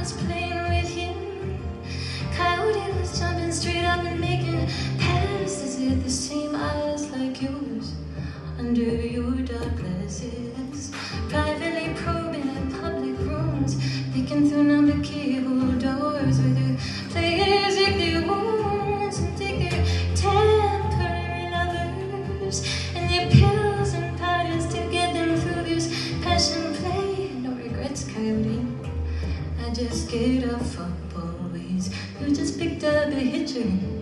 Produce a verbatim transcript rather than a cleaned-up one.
was playing with him. Coyote was jumping straight up and making passes at the same eyes like yours under your dark glasses. Privately probing in public rooms, picking through number keyhole doors with your players like their wounds and take their temporary lovers and their pills and powders to get them through this passion play. No regrets, Coyote. I just get up for always. You just picked up a hitcher.